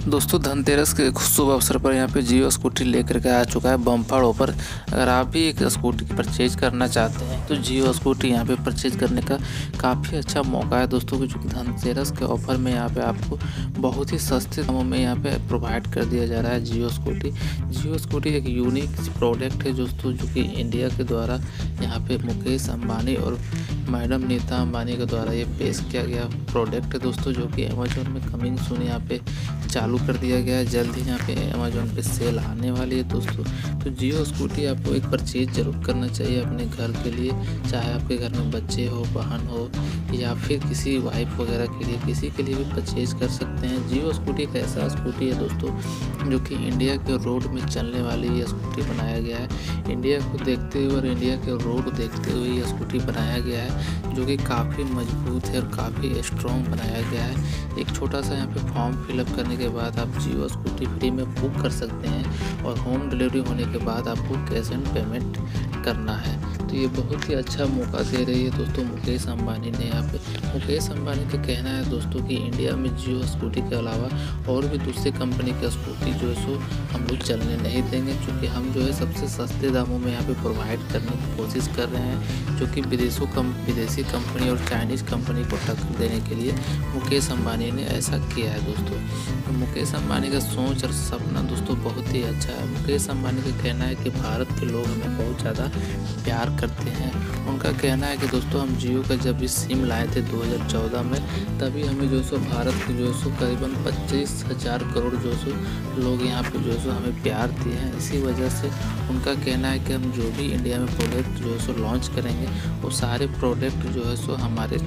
दोस्तों धनतेरस के शुभ अवसर पर यहाँ पे जियो स्कूटी लेकर के आ चुका है बम्पर ऑफर। अगर आप भी एक स्कूटी परचेज करना चाहते हैं तो जियो स्कूटी यहाँ पे परचेज करने का काफ़ी अच्छा मौका है दोस्तों। क्योंकि धनतेरस के ऑफर में यहाँ पे आपको बहुत ही सस्ते दामों में यहाँ पे प्रोवाइड कर दिया जा रहा है जियो स्कूटी। जियो स्कूटी एक यूनिक प्रोडक्ट है दोस्तों, जो कि इंडिया के द्वारा यहाँ पे मुकेश अंबानी और मैडम नीता अंबानी के द्वारा ये पेश किया गया प्रोडक्ट है दोस्तों, जो कि अमेजोन में कमिंग सून यहाँ पे चालू कर दिया गया है। जल्द ही यहाँ पे अमेजोन पे सेल आने वाली है दोस्तों। तो जियो स्कूटी आपको एक परचेज जरूर करना चाहिए अपने घर के लिए, चाहे आपके घर में बच्चे हो, बहन हो, या फिर किसी वाइफ वगैरह के लिए, किसी के लिए भी परचेज कर सकते हैं। जियो स्कूटी एक ऐसा स्कूटी है दोस्तों जो कि इंडिया के रोड में चलने वाली ये स्कूटी बनाया गया है। इंडिया को देखते हुए और इंडिया के रोड देखते हुए ये स्कूटी बनाया गया है, जो कि काफ़ी मजबूत है और काफ़ी स्ट्रॉन्ग बनाया गया है। एक छोटा सा यहाँ पे फॉर्म फिलअप करने के बाद आप जियो स्कूटी फ्री में बुक कर सकते हैं और होम डिलीवरी होने के बाद आपको कैश एंड पेमेंट करना है। तो ये बहुत ही अच्छा मौका दे रही है दोस्तों मुकेश अंबानी ने। यहाँ पे मुकेश अंबानी का कहना है दोस्तों कि इंडिया में जियो स्कूटी के अलावा और भी दूसरी कंपनी की स्कूटी जो है सो हम लोग चलने नहीं देंगे, क्योंकि हम जो है सबसे सस्ते दामों में यहाँ पे प्रोवाइड करने की कोशिश कर रहे हैं, जो कि विदेशी कंपनी और चाइनीज़ कंपनी को टक्कर देने के लिए मुकेश अंबानी ने ऐसा किया है दोस्तों। तो मुकेश अंबानी का सोच और सपना दोस्तों बहुत ही अच्छा है। मुकेश अंबानी का कहना है कि भारत के लोग हमें बहुत ज़्यादा प्यार करते हैं। उनका कहना है कि दोस्तों हम जियो का जब भी सिम लाए थे 2014 में, तभी हमें जो सो भारत के जो सो करीबन 25,000 करोड़ जो सो लोग यहाँ पे जो सो हमें प्यार दिए हैं। इसी वजह से उनका कहना है कि हम जो भी इंडिया में प्रोडक्ट जो है सो लॉन्च करेंगे, वो सारे प्रोडक्ट जो है सो हमारे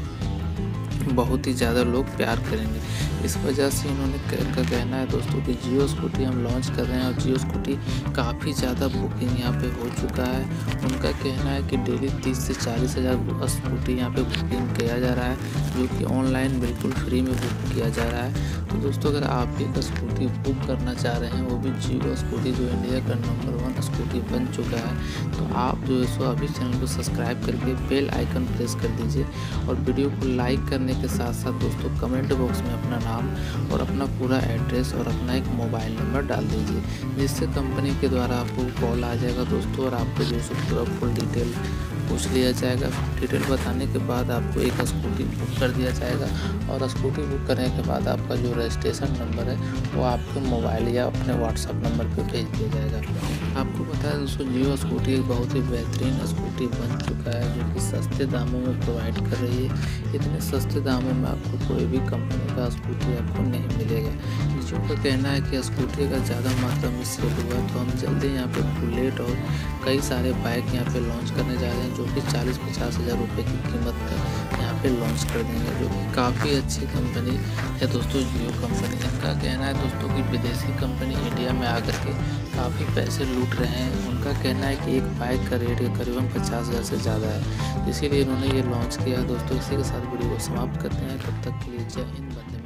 बहुत ही ज़्यादा लोग प्यार करेंगे। इस वजह से इन्होंने का कहना है दोस्तों कि जियो स्कूटी हम लॉन्च कर रहे हैं और जियो स्कूटी काफ़ी ज़्यादा बुकिंग यहाँ पे हो चुका है। उनका कहना है कि डेली 30 से 40 हज़ार स्कूटी यहाँ पे बुकिंग किया जा रहा है, जो कि ऑनलाइन बिल्कुल फ्री में बुक किया जा रहा है। तो दोस्तों अगर आप भी एक स्कूटी बुक करना चाह रहे हैं, वो भी जियो स्कूटी जो इंडिया का नंबर 1 स्कूटी बन चुका है, तो आप जो है सो अभी चैनल को सब्सक्राइब करके बेल आइकन प्रेस कर दीजिए और वीडियो को लाइक करने के साथ साथ दोस्तों कमेंट बॉक्स में अपना नाम और अपना पूरा एड्रेस और अपना एक मोबाइल नंबर डाल दीजिए, जिससे कंपनी के द्वारा आपको कॉल आ जाएगा दोस्तों और आपको जो है पूरा फुल डिटेल पूछ लिया जाएगा। डिटेल बताने के बाद आपको एक स्कूटी बुक कर दिया जाएगा और स्कूटी बुक करने के बाद आपका जो रजिस्ट्रेशन नंबर है वो आपके मोबाइल या अपने व्हाट्सएप नंबर पे भेज दिया जाएगा। आपको पता है दोस्तों जियो स्कूटी एक बहुत ही बेहतरीन स्कूटी बन चुका है, जो कि सस्ते दामों में प्रोवाइड कर रही है। इतने सस्ते दामों में आपको कोई भी कंपनी का स्कूटी आपको नहीं मिलेगा। जियो का कहना है कि स्कूटी का ज़्यादा मात्रा में सेल हुआ, तो हम जल्दी यहाँ पे बुलेट और कई सारे बाइक यहाँ पे लॉन्च करने जा रहे हैं, जो कि 40-50 हज़ार रुपये की कीमत का यहाँ पे लॉन्च कर देंगे, जो कि काफ़ी अच्छी कंपनी है दोस्तों जियो कंपनी। इनका कहना है दोस्तों कि विदेशी कंपनी इंडिया में आकर के काफ़ी पैसे लूट रहे हैं। उनका कहना है कि एक बाइक का रेट करीबन 50 हज़ार से ज़्यादा है, इसीलिए इन्होंने ये लॉन्च किया है दोस्तों। इसी के साथ वीडियो को समाप्त करते हैं, तब तक के लिए जय हिंद, वंदे